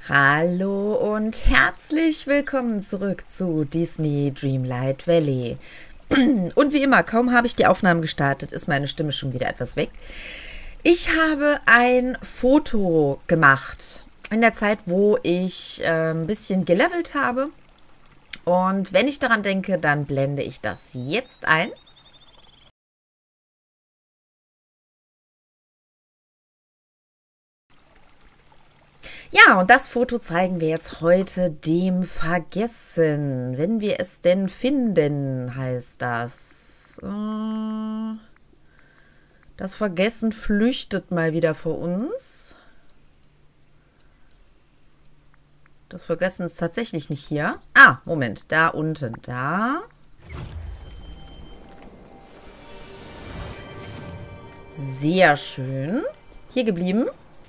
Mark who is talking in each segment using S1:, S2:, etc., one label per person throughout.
S1: Hallo und herzlich willkommen zurück zu Disney Dreamlight Valley. Und wie immer, kaum habe ich die Aufnahmen gestartet, ist meine Stimme schon wieder etwas weg. Ich habe ein Foto gemacht in der Zeit, wo ich ein bisschen gelevelt habe. Und wenn ich daran denke, dann blende ich das jetzt ein. Ja, und das Foto zeigen wir jetzt heute dem Vergessen. Wenn wir es denn finden, heißt das. Das Vergessen flüchtet mal wieder vor uns. Das Vergessen ist tatsächlich nicht hier. Ah, Moment, da unten, da. Sehr schön. Hier geblieben.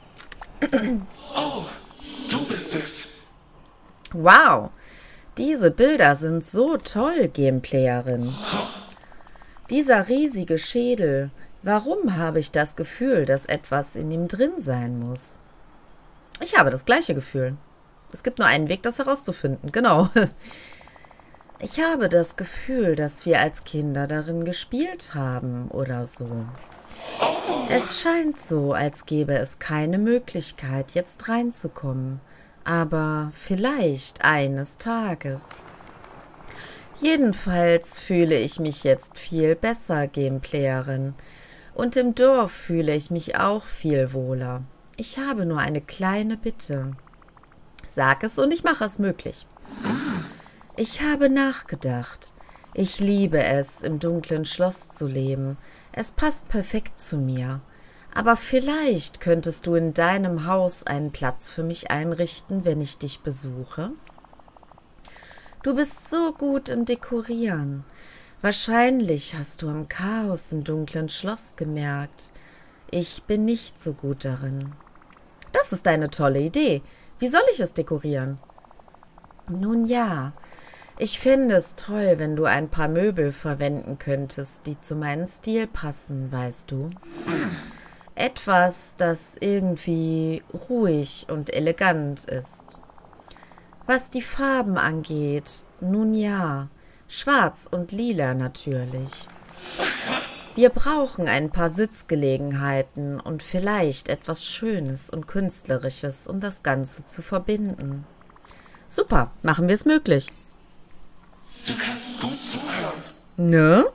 S2: Oh, du bist es.
S1: Wow, diese Bilder sind so toll, Gameplayerin. Dieser riesige Schädel. Warum habe ich das Gefühl, dass etwas in ihm drin sein muss? Ich habe das gleiche Gefühl. Es gibt nur einen Weg, das herauszufinden. Genau. Ich habe das Gefühl, dass wir als Kinder darin gespielt haben oder so. Es scheint so, als gäbe es keine Möglichkeit, jetzt reinzukommen. Aber vielleicht eines Tages. Jedenfalls fühle ich mich jetzt viel besser, Gameplayerin. Und im Dorf fühle ich mich auch viel wohler. Ich habe nur eine kleine Bitte. Sag es und ich mache es möglich. Ich habe nachgedacht. Ich liebe es, im dunklen Schloss zu leben. Es passt perfekt zu mir. Aber vielleicht könntest du in deinem Haus einen Platz für mich einrichten, wenn ich dich besuche? Du bist so gut im Dekorieren. Wahrscheinlich hast du am Chaos im dunklen Schloss gemerkt. Ich bin nicht so gut darin. Das ist eine tolle Idee. Wie soll ich es dekorieren? Nun ja, ich fände es toll, wenn du ein paar Möbel verwenden könntest, die zu meinem Stil passen, weißt du? Etwas, das irgendwie ruhig und elegant ist. Was die Farben angeht, nun ja, schwarz und lila natürlich. Wir brauchen ein paar Sitzgelegenheiten und vielleicht etwas Schönes und Künstlerisches, um das Ganze zu verbinden. Super, machen wir es möglich.
S2: Du kannst gut zuhören.
S1: Ne?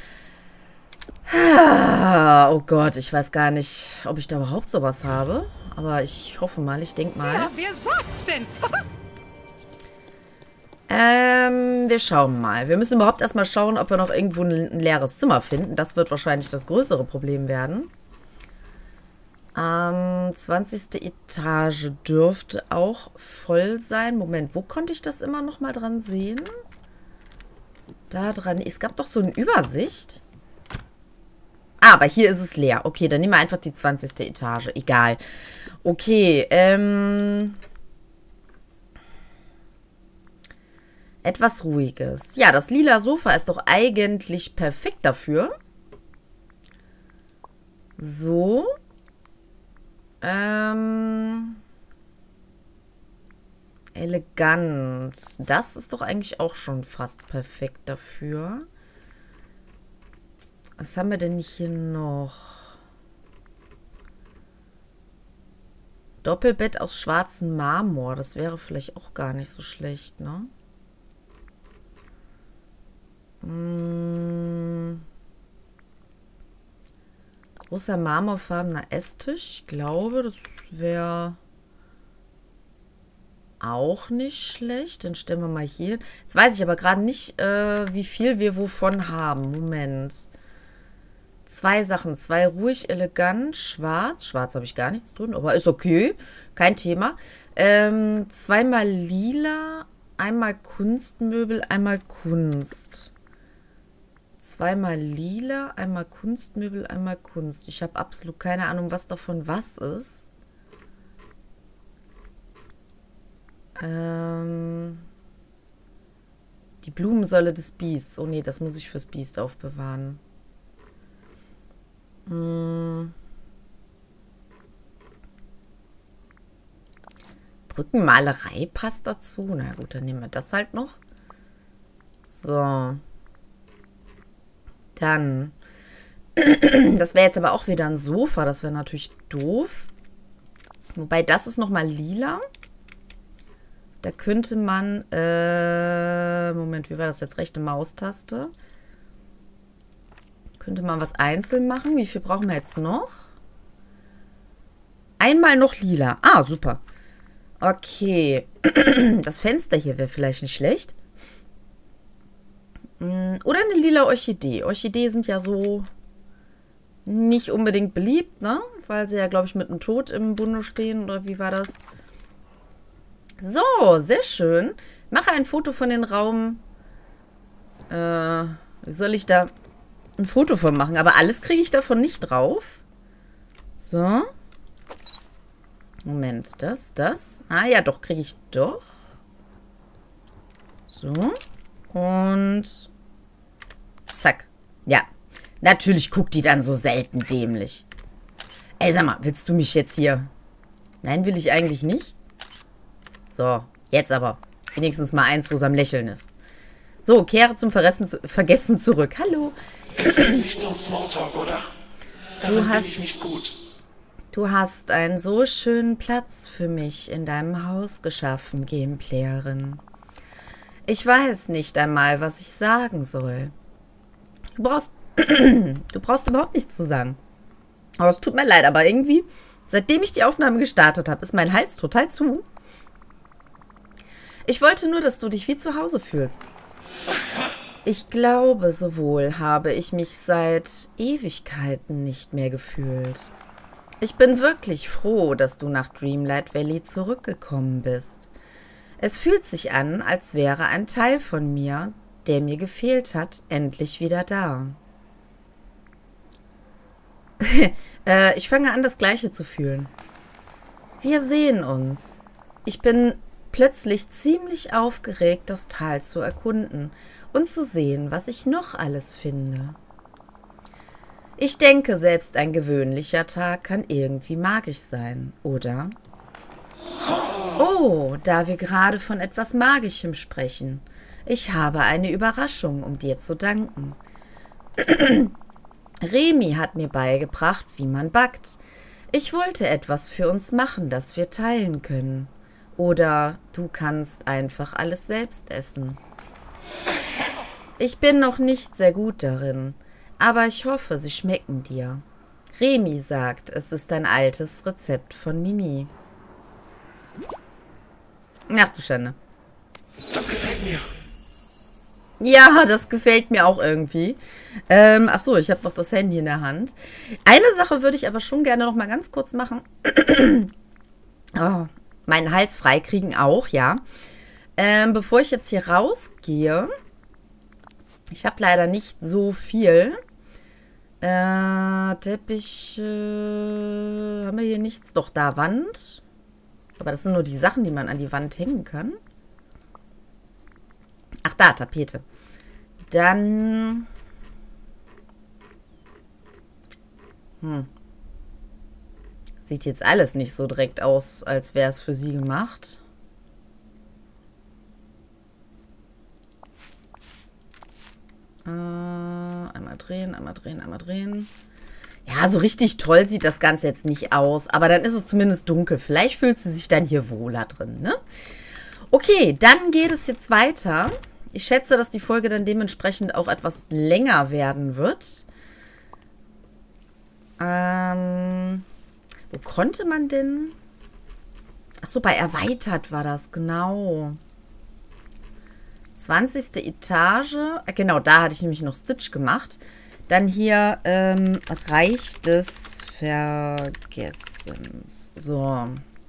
S1: Ah, oh Gott, ich weiß gar nicht, ob ich da überhaupt sowas habe. Aber ich hoffe mal, ich denke mal.
S3: Ja, wer sagt's denn?
S1: Wir schauen mal. Wir müssen überhaupt erstmal schauen, ob wir noch irgendwo ein leeres Zimmer finden. Das wird wahrscheinlich das größere Problem werden. 20. Etage dürfte auch voll sein. Moment, wo konnte ich das immer noch mal dran sehen? Da dran. Es gab doch so eine Übersicht. Ah, aber hier ist es leer. Okay, dann nehmen wir einfach die 20. Etage. Egal. Okay, etwas Ruhiges. Ja, das lila Sofa ist doch eigentlich perfekt dafür. So. Elegant. Das ist doch eigentlich auch schon fast perfekt dafür. Was haben wir denn hier noch? Doppelbett aus schwarzem Marmor. Das wäre vielleicht auch gar nicht so schlecht, ne? Großer marmorfarbener Esstisch. Ich glaube, das wäre auch nicht schlecht. Den stellen wir mal hier. Jetzt weiß ich aber gerade nicht, wie viel wir wovon haben. Moment. Zwei Sachen. Zwei ruhig, elegant, schwarz. Schwarz habe ich gar nichts drin, aber ist okay. Kein Thema. Zweimal lila, einmal Kunstmöbel, einmal Kunst. Zweimal lila, einmal Kunstmöbel, einmal Kunst. Ich habe absolut keine Ahnung, was davon was ist. Die Blumensäule des Biests. Oh nee, das muss ich fürs Biest aufbewahren. Brückenmalerei passt dazu. Na gut, dann nehmen wir das halt noch. So. Dann. Das wäre jetzt aber auch wieder ein Sofa. Das wäre natürlich doof. Wobei, das ist nochmal lila. Da könnte man... Moment, wie war das jetzt? Rechte Maustaste. Könnte man was einzeln machen. Wie viel brauchen wir jetzt noch? Einmal noch lila. Ah, super. Okay. Das Fenster hier wäre vielleicht nicht schlecht. Oder eine lila Orchidee. Orchideen sind ja so nicht unbedingt beliebt, ne? Weil sie ja, glaube ich, mit einem Tod im Bunde stehen. Oder wie war das? So, sehr schön. Mache ein Foto von dem Raum. Wie soll ich da ein Foto von machen? Aber alles kriege ich davon nicht drauf. So. Moment, das. Ah ja, doch, kriege ich doch. So. Und zack. Ja. Natürlich guckt die dann so selten dämlich. Ey, sag mal, willst du mich jetzt hier... Nein, will ich eigentlich nicht. So, jetzt aber. Wenigstens mal eins, wo es am Lächeln ist. So, kehre zum Vergessen zurück. Hallo.
S2: Es ist nicht nur Smalltalk, oder? Darin bin ich nicht gut.
S1: Du hast einen so schönen Platz für mich in deinem Haus geschaffen, Gameplayerin. Ich weiß nicht einmal, was ich sagen soll. Du brauchst überhaupt nichts zu sagen. Aber es tut mir leid, aber irgendwie, seitdem ich die Aufnahme gestartet habe, ist mein Hals total zu. Ich wollte nur, dass du dich wie zu Hause fühlst. Ich glaube, so wohl habe ich mich seit Ewigkeiten nicht mehr gefühlt. Ich bin wirklich froh, dass du nach Dreamlight Valley zurückgekommen bist. Es fühlt sich an, als wäre ein Teil von mir, der mir gefehlt hat, endlich wieder da. Ich fange an, das Gleiche zu fühlen. Wir sehen uns. Ich bin plötzlich ziemlich aufgeregt, das Tal zu erkunden und zu sehen, was ich noch alles finde. Ich denke, selbst ein gewöhnlicher Tag kann irgendwie magisch sein, oder? Oh, da wir gerade von etwas Magischem sprechen. Ich habe eine Überraschung, um dir zu danken. Remi hat mir beigebracht, wie man backt. Ich wollte etwas für uns machen, das wir teilen können. Oder du kannst einfach alles selbst essen. Ich bin noch nicht sehr gut darin, aber ich hoffe, sie schmecken dir. Remi sagt, es ist ein altes Rezept von Mimi. Ach du Schande.
S2: Das gefällt mir.
S1: Ja, das gefällt mir auch irgendwie. Ach so, ich habe noch das Handy in der Hand. Eine Sache würde ich aber schon gerne noch mal ganz kurz machen. Oh, meinen Hals freikriegen auch, ja. Bevor ich jetzt hier rausgehe, ich habe leider nicht so viel. Teppich, haben wir hier nichts? Doch, da Wand. Aber das sind nur die Sachen, die man an die Wand hängen kann. Ach, da, Tapete. Dann... Sieht jetzt alles nicht so direkt aus, als wäre es für sie gemacht. Einmal drehen, einmal drehen, einmal drehen. Ja, so richtig toll sieht das Ganze jetzt nicht aus. Aber dann ist es zumindest dunkel. Vielleicht fühlt sie sich dann hier wohler drin, ne? Okay, dann geht es jetzt weiter. Ich schätze, dass die Folge dann dementsprechend auch etwas länger werden wird. Wo konnte man denn? Ach so, bei erweitert war das, genau. 20. Etage. Genau, da hatte ich nämlich noch Stitch gemacht. Dann hier Reich des Vergessens. So.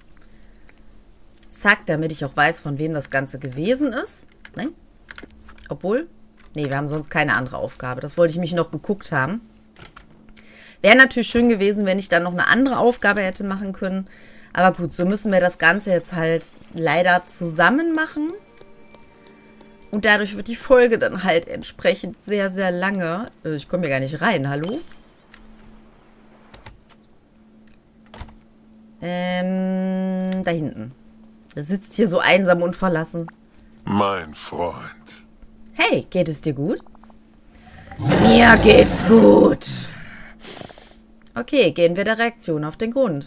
S1: Zack, damit ich auch weiß, von wem das Ganze gewesen ist. Nein? Obwohl? Nee, wir haben sonst keine andere Aufgabe. Das wollte ich mich noch geguckt haben. Wäre natürlich schön gewesen, wenn ich dann noch eine andere Aufgabe hätte machen können. Aber gut, so müssen wir das Ganze jetzt halt leider zusammen machen. Und dadurch wird die Folge dann halt entsprechend sehr, sehr lange. Ich komme hier gar nicht rein, hallo? Da hinten. Er sitzt hier so einsam und verlassen.
S2: Mein Freund.
S1: Hey, geht es dir gut? Mir geht's gut. Okay, gehen wir der Reaktion auf den Grund.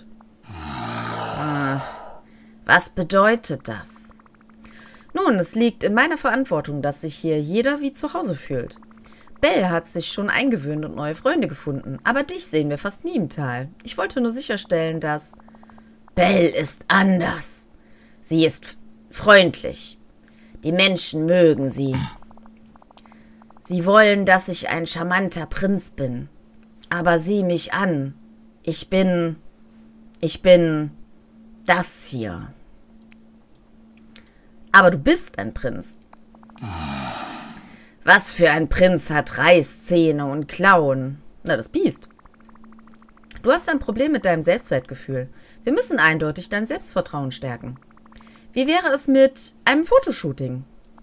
S1: Was bedeutet das? Nun, es liegt in meiner Verantwortung, dass sich hier jeder wie zu Hause fühlt. Belle hat sich schon eingewöhnt und neue Freunde gefunden, aber dich sehen wir fast nie im Tal. Ich wollte nur sicherstellen, dass... Belle ist anders. Sie ist freundlich. Die Menschen mögen sie. Sie wollen, dass ich ein charmanter Prinz bin. Aber sieh mich an. Ich bin das hier. Aber du bist ein Prinz. Was für ein Prinz hat Reißzähne und Klauen? Na, das Biest. Du hast ein Problem mit deinem Selbstwertgefühl. Wir müssen eindeutig dein Selbstvertrauen stärken. Wie wäre es mit einem Fotoshooting?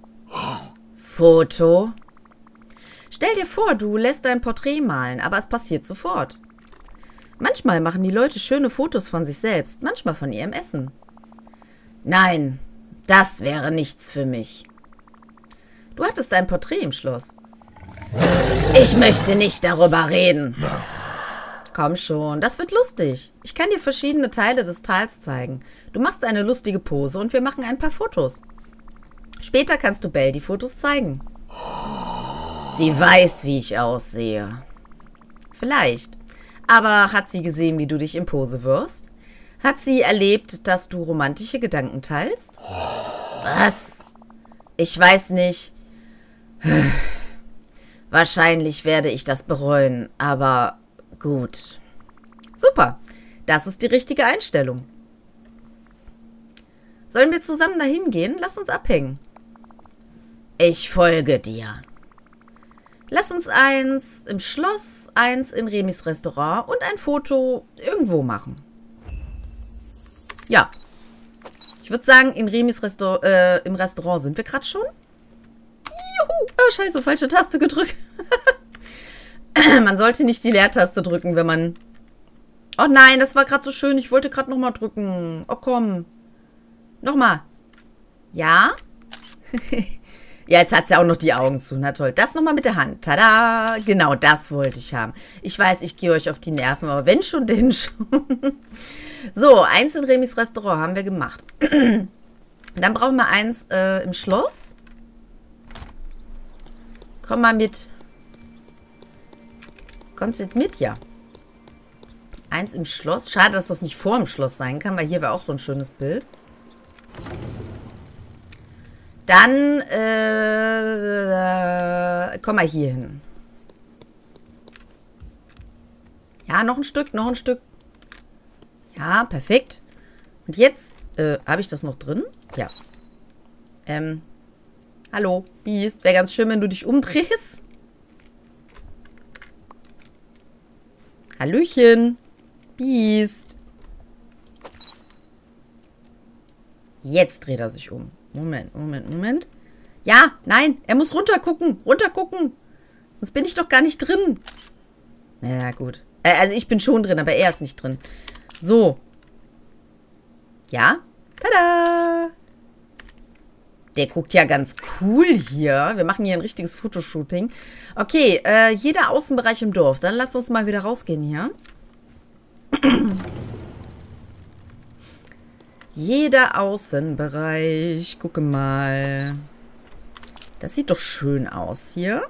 S1: Foto? Stell dir vor, du lässt dein Porträt malen, aber es passiert sofort. Manchmal machen die Leute schöne Fotos von sich selbst, manchmal von ihrem Essen. Nein, das wäre nichts für mich. Du hattest ein Porträt im Schloss. Ich möchte nicht darüber reden. Komm schon, das wird lustig. Ich kann dir verschiedene Teile des Tals zeigen. Du machst eine lustige Pose und wir machen ein paar Fotos. Später kannst du Belle die Fotos zeigen. Sie weiß, wie ich aussehe. Vielleicht. Aber hat sie gesehen, wie du dich in Pose wirst? Hat sie erlebt, dass du romantische Gedanken teilst? Was? Ich weiß nicht. Wahrscheinlich werde ich das bereuen, aber gut. Super. Das ist die richtige Einstellung. Sollen wir zusammen dahin gehen? Lass uns abhängen. Ich folge dir. Lass uns eins im Schloss, eins in Remis Restaurant und ein Foto irgendwo machen. Ja. Ich würde sagen, in Remis im Restaurant sind wir gerade schon. Juhu. Oh, scheiße, falsche Taste gedrückt. Man sollte nicht die Leertaste drücken, wenn man... Oh nein, das war gerade so schön. Ich wollte gerade nochmal drücken. Oh komm. Nochmal. Ja? Ja, jetzt hat sie auch noch die Augen zu. Na toll. Das nochmal mit der Hand. Tada! Genau, das wollte ich haben. Ich weiß, ich gehe euch auf die Nerven, aber wenn schon, denn schon. So, eins in Remis Restaurant haben wir gemacht. Dann brauchen wir eins im Schloss. Komm mal mit. Kommst du jetzt mit? Ja. Eins im Schloss. Schade, dass das nicht vor dem Schloss sein kann, weil hier wäre auch so ein schönes Bild. Dann, komm mal hier hin. Ja, noch ein Stück, noch ein Stück. Ja, perfekt. Und jetzt, habe ich das noch drin? Ja. Hallo, Biest. Wäre ganz schön, wenn du dich umdrehst. Hallöchen. Biest. Jetzt dreht er sich um. Moment. Ja, nein, er muss runtergucken. Sonst bin ich doch gar nicht drin. Na gut. Also ich bin schon drin, aber er ist nicht drin. So. Ja. Tada. Der guckt ja ganz cool hier. Wir machen hier ein richtiges Fotoshooting. Okay, jeder Außenbereich im Dorf. Dann lass uns mal wieder rausgehen hier. Jeder Außenbereich. Gucke mal. Das sieht doch schön aus hier.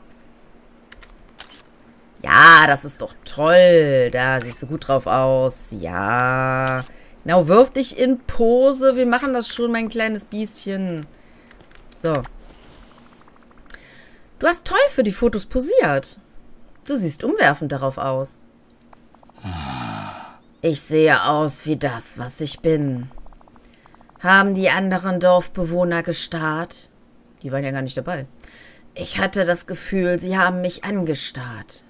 S1: Ja, das ist doch toll. Da siehst du gut drauf aus. Ja. Genau, wirf dich in Pose. Wir machen das schon, mein kleines Biestchen. So. Du hast toll für die Fotos posiert. Du siehst umwerfend darauf aus. Ich sehe aus wie das, was ich bin. Haben die anderen Dorfbewohner gestarrt? Die waren ja gar nicht dabei. Ich hatte das Gefühl, sie haben mich angestarrt.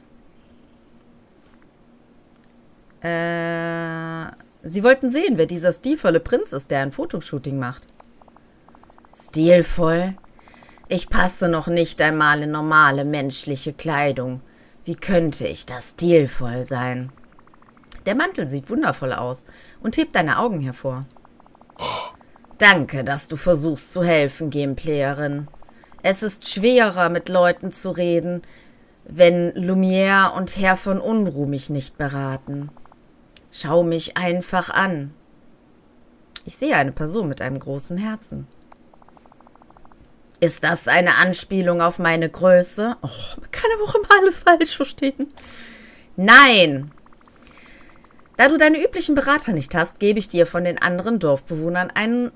S1: Sie wollten sehen, wer dieser stilvolle Prinz ist, der ein Fotoshooting macht. Stilvoll? Ich passe noch nicht einmal in normale menschliche Kleidung. Wie könnte ich da stilvoll sein? Der Mantel sieht wundervoll aus und hebt deine Augen hervor. Danke, dass du versuchst zu helfen, Gameplayerin. Es ist schwerer, mit Leuten zu reden, wenn Lumière und Herr von Unruh mich nicht beraten. Schau mich einfach an. Ich sehe eine Person mit einem großen Herzen. Ist das eine Anspielung auf meine Größe? Oh, man kann aber auch immer alles falsch verstehen. Nein! Da du deine üblichen Berater nicht hast, kann ich dir vor den anderen Dorfbewohnern einen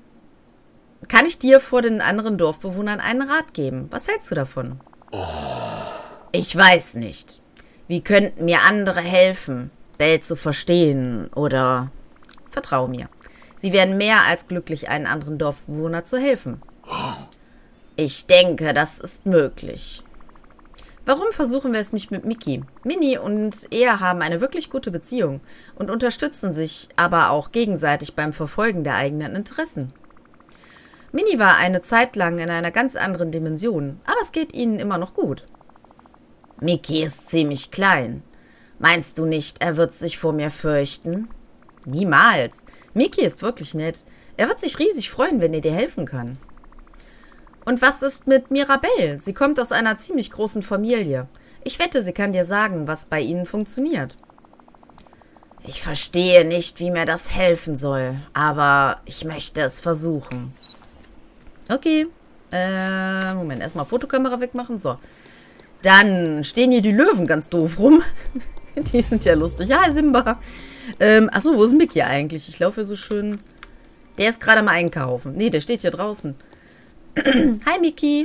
S1: Rat geben. Was hältst du davon? Ich weiß nicht. Wie könnten mir andere helfen, Belle zu verstehen oder... Vertrau mir. Sie werden mehr als glücklich, einen anderen Dorfbewohner zu helfen. Ich denke, das ist möglich. Warum versuchen wir es nicht mit Mickey? Minnie und er haben eine wirklich gute Beziehung und unterstützen sich aber auch gegenseitig beim Verfolgen der eigenen Interessen. Minnie war eine Zeit lang in einer ganz anderen Dimension, aber es geht ihnen immer noch gut. Mickey ist ziemlich klein. Meinst du nicht, er wird sich vor mir fürchten? Niemals. Mickey ist wirklich nett. Er wird sich riesig freuen, wenn er dir helfen kann. Und was ist mit Mirabelle? Sie kommt aus einer ziemlich großen Familie. Ich wette, sie kann dir sagen, was bei ihnen funktioniert. Ich verstehe nicht, wie mir das helfen soll, aber ich möchte es versuchen. Okay. Moment, erstmal Fotokamera wegmachen. So. Dann stehen hier die Löwen ganz doof rum. Die sind ja lustig. Ja, Simba. Achso, wo ist Mickey eigentlich? Ich laufe so schön... Der ist gerade am Einkaufen. Nee, der steht hier draußen. Hi, Mickey.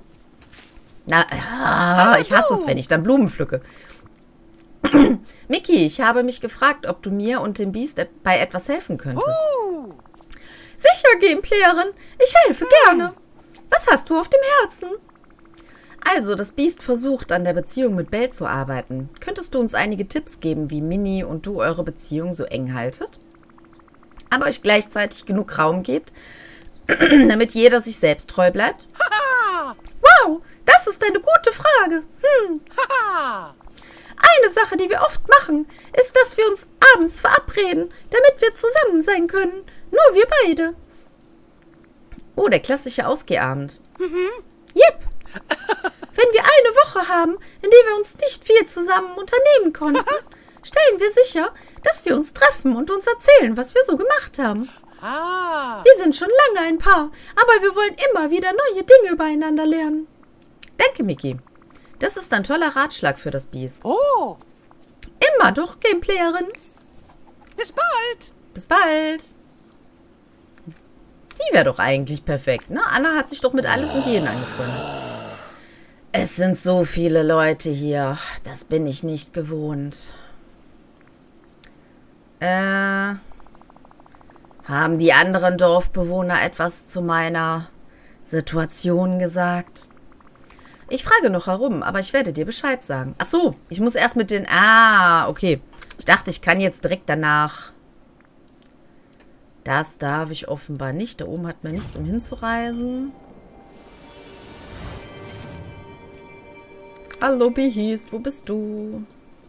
S1: Na, ich hasse es, wenn ich dann Blumen pflücke. Mickey, ich habe mich gefragt, ob du mir und dem Biest bei etwas helfen könntest. Sicher, Gameplayerin. Ich helfe gerne. Was hast du auf dem Herzen? Also, das Biest versucht, an der Beziehung mit Belle zu arbeiten. Könntest du uns einige Tipps geben, wie Minnie und du eure Beziehung so eng haltet? Aber euch gleichzeitig genug Raum gebt, damit jeder sich selbst treu bleibt? Wow, das ist eine gute Frage. Eine Sache, die wir oft machen, ist, dass wir uns abends verabreden, damit wir zusammen sein können. Nur wir beide. Oh, der klassische Ausgehabend. Jep. Wenn wir eine Woche haben, in der wir uns nicht viel zusammen unternehmen konnten, stellen wir sicher, dass wir uns treffen und uns erzählen, was wir so gemacht haben. Wir sind schon lange ein Paar, aber wir wollen immer wieder neue Dinge übereinander lernen. Danke, Mickey. Das ist ein toller Ratschlag für das Biest.
S3: Oh.
S1: Immer doch, Gameplayerin.
S3: Bis bald.
S1: Bis bald. Sie wäre doch eigentlich perfekt, ne? Anna hat sich doch mit alles und jeden angefreundet. Es sind so viele Leute hier. Das bin ich nicht gewohnt. Haben die anderen Dorfbewohner etwas zu meiner Situation gesagt? Ich frage noch herum, aber ich werde dir Bescheid sagen. Ach so, ich muss erst mit den... Ah, okay. Ich dachte, ich kann jetzt direkt danach... Das darf ich offenbar nicht. Da oben hat man nichts, um hinzureisen. Hallo, Beast, wo bist du?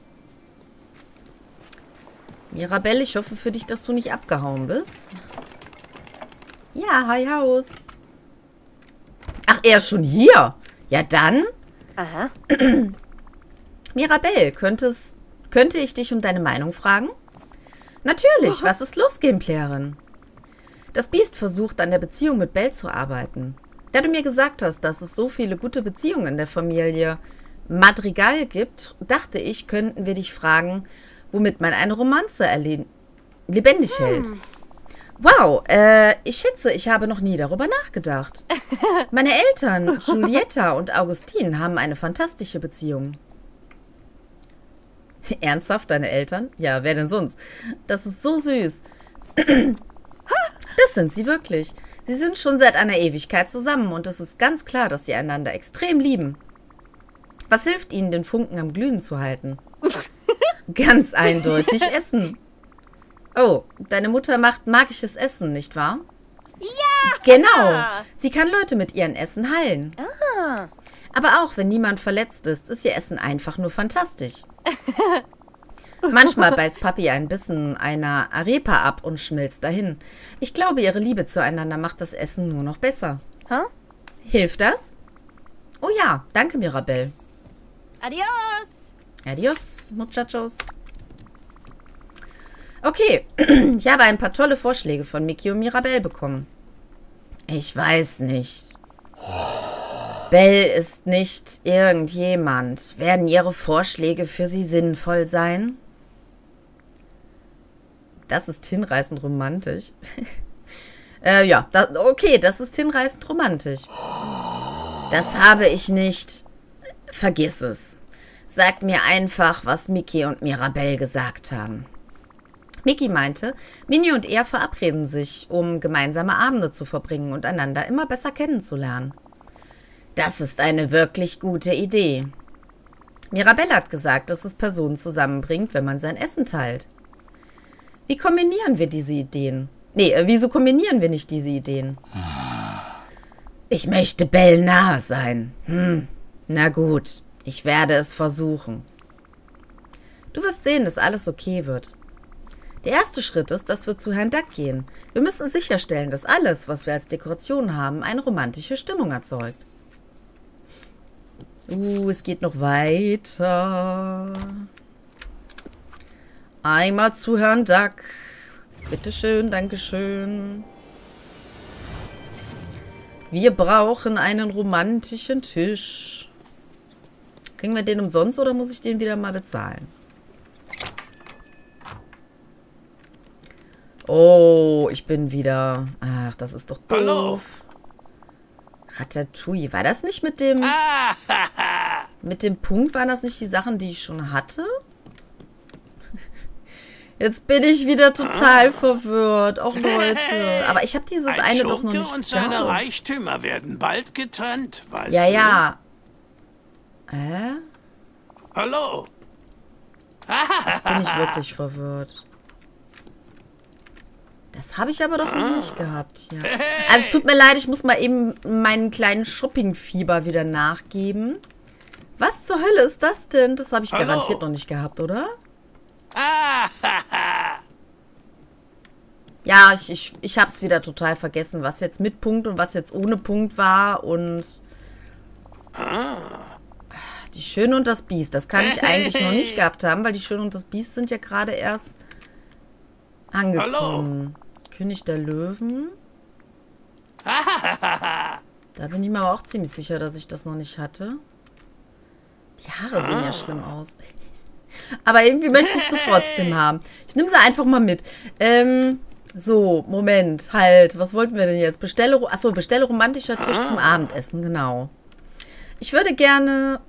S1: Mirabelle, ich hoffe für dich, dass du nicht abgehauen bist. Ja, hi Haus. Ach, er ist schon hier. Ja, dann.
S3: Aha.
S1: Mirabelle, könnte ich dich um deine Meinung fragen? Natürlich, was ist los, Gameplayerin? Das Biest versucht, an der Beziehung mit Belle zu arbeiten. Da du mir gesagt hast, dass es so viele gute Beziehungen in der Familie Madrigal gibt, dachte ich, könnten wir dich fragen, womit man eine Romanze lebendig hält. Wow, ich schätze, ich habe noch nie darüber nachgedacht. Meine Eltern, Giulietta und Augustin, haben eine fantastische Beziehung. Ernsthaft, deine Eltern? Ja, wer denn sonst? Das ist so süß. Das sind sie wirklich. Sie sind schon seit einer Ewigkeit zusammen und es ist ganz klar, dass sie einander extrem lieben. Was hilft ihnen, den Funken am Glühen zu halten? Ganz eindeutig Essen. Oh, deine Mutter macht magisches Essen, nicht wahr?
S3: Ja!
S1: Genau. Sie kann Leute mit ihren Essen heilen.
S3: Ah.
S1: Aber auch wenn niemand verletzt ist, ist ihr Essen einfach nur fantastisch. Manchmal beißt Papi ein Bissen einer Arepa ab und schmilzt dahin. Ich glaube, ihre Liebe zueinander macht das Essen nur noch besser.
S3: Huh?
S1: Hilft das? Oh ja, danke, Mirabelle.
S3: Adios.
S1: Adios, Muchachos. Okay, ich habe ein paar tolle Vorschläge von Mickey und Mirabelle bekommen. Ich weiß nicht. Belle ist nicht irgendjemand. Werden ihre Vorschläge für sie sinnvoll sein? Das ist hinreißend romantisch. Ja, okay, das ist hinreißend romantisch. Das habe ich nicht. Vergiss es. Sag mir einfach, was Mickey und Mirabelle gesagt haben. Mickey meinte, Minnie und er verabreden sich, um gemeinsame Abende zu verbringen und einander immer besser kennenzulernen. Das ist eine wirklich gute Idee. Mirabelle hat gesagt, dass es Personen zusammenbringt, wenn man sein Essen teilt. Wie kombinieren wir diese Ideen? Wieso kombinieren wir nicht diese Ideen? Ich möchte Belle nahe sein. Na gut, ich werde es versuchen. Du wirst sehen, dass alles okay wird. Der erste Schritt ist, dass wir zu Herrn Duck gehen. Wir müssen sicherstellen, dass alles, was wir als Dekoration haben, eine romantische Stimmung erzeugt. Es geht noch weiter. Einmal zu Herrn Duck. Bitteschön, dankeschön. Wir brauchen einen romantischen Tisch. Kriegen wir den umsonst oder muss ich den wieder mal bezahlen? Oh, ich bin wieder... Ach, das ist doch doof.
S2: Hallo.
S1: Ratatouille. War das nicht mit dem... mit dem Punkt, waren das nicht die Sachen, die ich schon hatte? Jetzt bin ich wieder total verwirrt. Auch Leute. Aber ich habe dieses eine doch noch nicht
S2: und seine
S1: gehabt.
S2: Reichtümer werden bald getrennt, weißt
S1: Ja,
S2: du?
S1: ja.
S2: Hallo.
S1: Jetzt bin ich wirklich verwirrt. Das habe ich aber doch noch nicht gehabt hier. Also es tut mir leid, ich muss mal eben meinen kleinen Shopping-Fieber wieder nachgeben. Was zur Hölle ist das denn? Das habe ich garantiert noch nicht gehabt, oder? Ja, ich habe es wieder total vergessen, was jetzt mit Punkt und was jetzt ohne Punkt war. Und die Schöne und das Biest, das kann ich eigentlich noch nicht gehabt haben, weil die Schöne und das Biest sind ja gerade erst angekommen. König der Löwen. Da bin ich mir aber auch ziemlich sicher, dass ich das noch nicht hatte. Die Haare sehen ja schlimm aus. Aber irgendwie möchte ich sie trotzdem haben. Ich nehme sie einfach mal mit. So, Moment, halt. Was wollten wir denn jetzt? Bestelle romantischer Tisch zum Abendessen, genau. Ich würde gerne...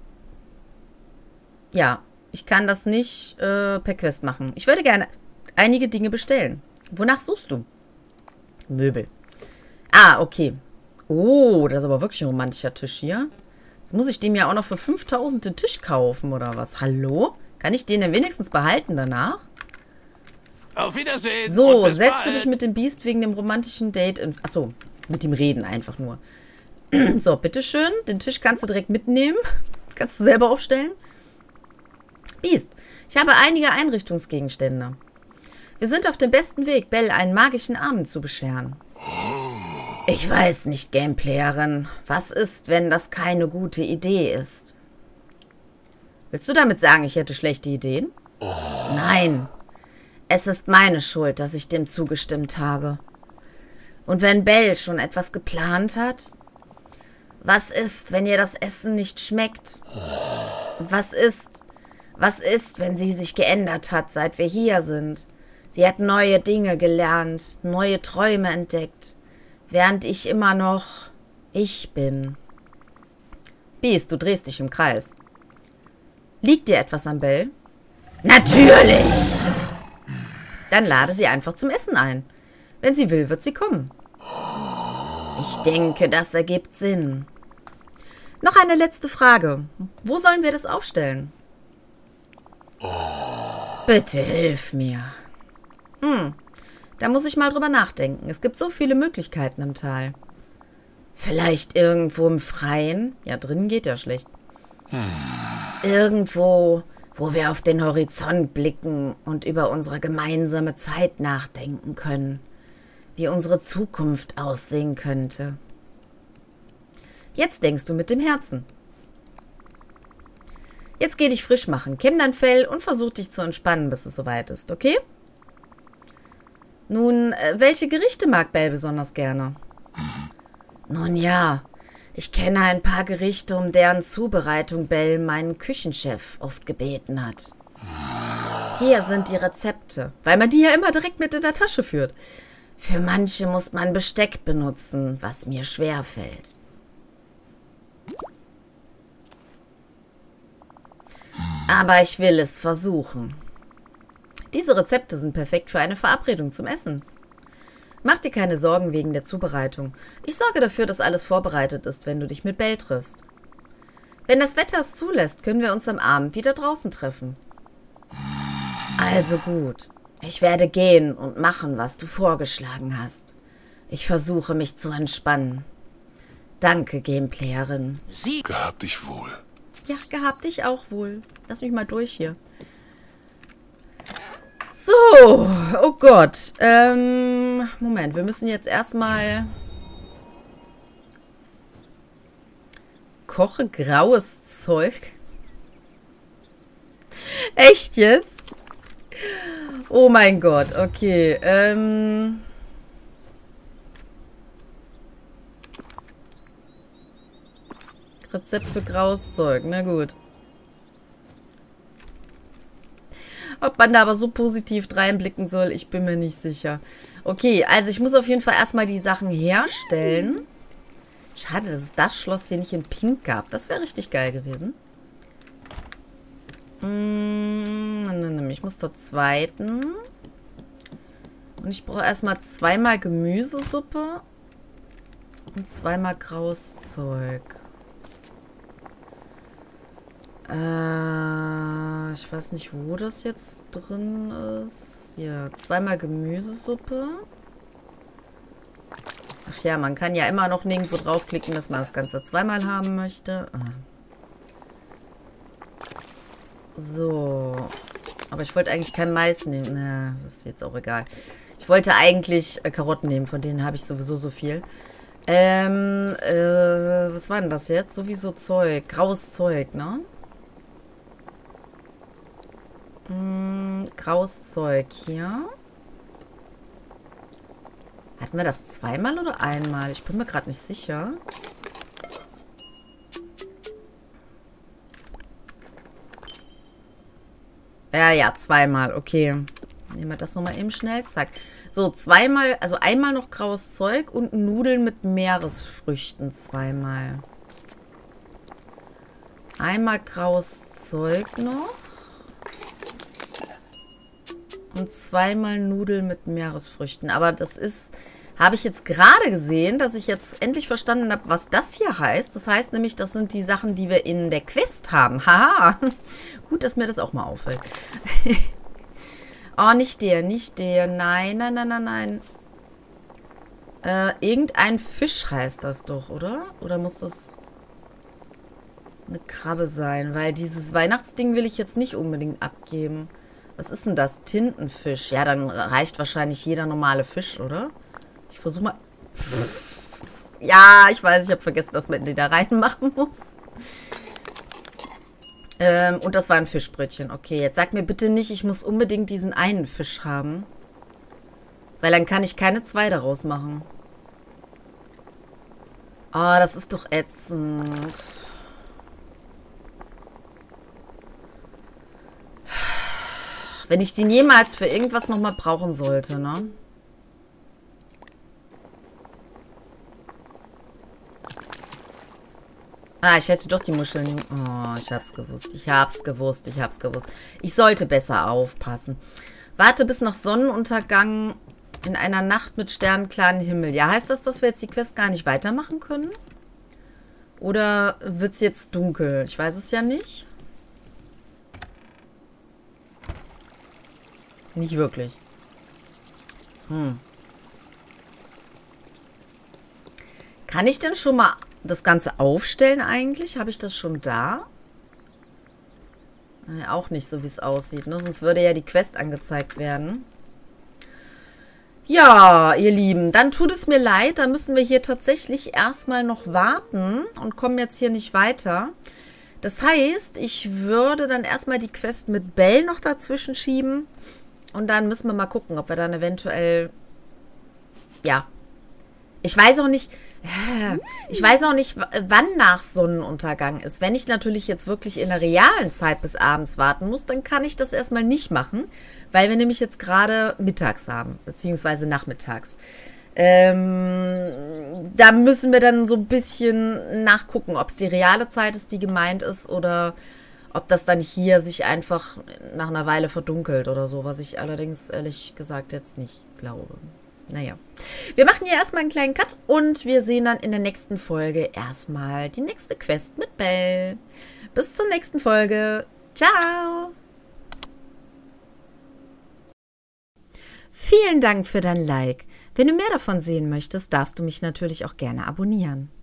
S1: Ja, ich kann das nicht per Quest machen. Ich würde gerne einige Dinge bestellen. Wonach suchst du? Möbel. Ah, okay. Oh, das ist aber wirklich ein romantischer Tisch hier. Jetzt muss ich dem ja auch noch für 5.000 den Tisch kaufen, oder was? Hallo? Kann ich den denn wenigstens behalten danach?
S2: Auf Wiedersehen.
S1: So, setze dich mit dem Biest wegen dem romantischen Date in... Achso, mit dem Reden einfach nur. So, bitteschön. Den Tisch kannst du direkt mitnehmen. Kannst du selber aufstellen. Biest, ich habe einige Einrichtungsgegenstände. Wir sind auf dem besten Weg, Belle einen magischen Abend zu bescheren. Ich weiß nicht, Gameplayerin. Was ist, wenn das keine gute Idee ist? Willst du damit sagen, ich hätte schlechte Ideen? Nein. Es ist meine Schuld, dass ich dem zugestimmt habe. Und wenn Belle schon etwas geplant hat? Was ist, wenn ihr das Essen nicht schmeckt? Was ist, wenn sie sich geändert hat, seit wir hier sind? Sie hat neue Dinge gelernt, neue Träume entdeckt, während ich immer noch ich bin. Biest, du drehst dich im Kreis. Liegt dir etwas an Belle? Natürlich! Dann lade sie einfach zum Essen ein. Wenn sie will, wird sie kommen. Ich denke, das ergibt Sinn. Noch eine letzte Frage. Wo sollen wir das aufstellen? Bitte hilf mir. Da muss ich mal drüber nachdenken. Es gibt so viele Möglichkeiten im Tal. Vielleicht irgendwo im Freien? Ja, drinnen geht ja schlecht. Irgendwo wo wir auf den Horizont blicken und über unsere gemeinsame Zeit nachdenken können, wie unsere Zukunft aussehen könnte. Jetzt denkst du mit dem Herzen. Jetzt geh dich frisch machen, kämm dein Fell und versuch dich zu entspannen, bis es soweit ist, okay? Nun, welche Gerichte mag Belle besonders gerne? Nun ja, ich kenne ein paar Gerichte, um deren Zubereitung Belle meinen Küchenchef oft gebeten hat. Hier sind die Rezepte, weil man die ja immer direkt mit in der Tasche führt. Für manche muss man Besteck benutzen, was mir schwer fällt. Aber ich will es versuchen. Diese Rezepte sind perfekt für eine Verabredung zum Essen. Mach dir keine Sorgen wegen der Zubereitung. Ich sorge dafür, dass alles vorbereitet ist, wenn du dich mit Belle triffst. Wenn das Wetter es zulässt, können wir uns am Abend wieder draußen treffen. Also gut. Ich werde gehen und machen, was du vorgeschlagen hast. Ich versuche, mich zu entspannen. Danke, Gameplayerin.
S2: Gehabt dich wohl.
S1: Ja, gehabt dich auch wohl. Lass mich mal durch hier. So, oh Gott. Moment, wir müssen jetzt erstmal... Koche graues Zeug. Echt jetzt? Oh mein Gott, okay. Rezept für graues Zeug, na gut. Ob man da aber so positiv reinblicken soll, ich bin mir nicht sicher. Okay, also ich muss auf jeden Fall erstmal die Sachen herstellen. Schade, dass es das Schloss hier nicht in Pink gab. Das wäre richtig geil gewesen. Ich muss zur zweiten. Und ich brauche erstmal 2-mal Gemüsesuppe und 2-mal graues Zeug. Ich weiß nicht, wo das jetzt drin ist. Ja, 2-mal Gemüsesuppe. Ach ja, man kann ja immer noch nirgendwo draufklicken, dass man das Ganze 2-mal haben möchte. So. Aber ich wollte eigentlich kein Mais nehmen. Na, das ist jetzt auch egal. Ich wollte eigentlich Karotten nehmen, von denen habe ich sowieso so viel. Was war denn das jetzt? Sowieso Zeug. Graues Zeug, ne? Graues Zeug hier. Hatten wir das 2-mal oder 1-mal? Ich bin mir gerade nicht sicher. Ja, 2-mal. Okay. Nehmen wir das nochmal eben schnell. Zack. So, 2-mal, also 1-mal noch graues Zeug und Nudeln mit Meeresfrüchten 2-mal. 1-mal graues Zeug noch. Und 2-mal Nudeln mit Meeresfrüchten. Aber das ist, habe ich jetzt gerade gesehen, dass ich jetzt endlich verstanden habe, was das hier heißt. Das heißt nämlich, das sind die Sachen, die wir in der Quest haben. Haha. Gut, dass mir das auch mal auffällt. Oh, nicht der, nicht der. Nein, nein, nein, nein, nein. Irgendein Fisch heißt das doch, oder? Oder muss das eine Krabbe sein? Weil dieses Weihnachtsding will ich jetzt nicht unbedingt abgeben. Was ist denn das? Tintenfisch. Ja, dann reicht wahrscheinlich jeder normale Fisch, oder? Ich versuche mal... Ja, ich weiß, ich habe vergessen, dass man den da reinmachen muss. Und das war ein Fischbrötchen. Okay, jetzt sag mir bitte nicht, ich muss unbedingt diesen einen Fisch haben. Weil dann kann ich keine 2 daraus machen. Oh, das ist doch ätzend. Wenn ich den jemals für irgendwas nochmal brauchen sollte, ne? Ah, ich hätte doch die Muscheln... Oh, ich hab's gewusst. Ich hab's gewusst. Ich hab's gewusst. Ich sollte besser aufpassen. Warte bis nach Sonnenuntergang in einer Nacht mit sternenklaren Himmel. Ja, heißt das, dass wir jetzt die Quest gar nicht weitermachen können? Oder wird's jetzt dunkel? Ich weiß es ja nicht. Nicht wirklich. Kann ich denn schon mal das Ganze aufstellen eigentlich? Habe ich das schon da? Auch nicht so, wie es aussieht, ne? Sonst würde ja die Quest angezeigt werden. Ja, ihr Lieben, dann tut es mir leid. Dann müssen wir hier tatsächlich erstmal noch warten und kommen jetzt hier nicht weiter. Das heißt, ich würde dann erstmal die Quest mit Belle noch dazwischen schieben. Und dann müssen wir mal gucken, ob wir dann eventuell... Ja. Ich weiß auch nicht, wann nach Sonnenuntergang ist. Wenn ich natürlich jetzt wirklich in der realen Zeit bis abends warten muss, dann kann ich das erstmal nicht machen, weil wir nämlich jetzt gerade mittags haben, beziehungsweise nachmittags. Da müssen wir dann so ein bisschen nachgucken, ob es die reale Zeit ist, die gemeint ist, oder ob das dann hier sich einfach nach einer Weile verdunkelt oder so, was ich allerdings ehrlich gesagt jetzt nicht glaube. Naja, wir machen hier erstmal einen kleinen Cut und wir sehen dann in der nächsten Folge erstmal die nächste Quest mit Belle. Bis zur nächsten Folge. Ciao! Vielen Dank für dein Like. Wenn du mehr davon sehen möchtest, darfst du mich natürlich auch gerne abonnieren.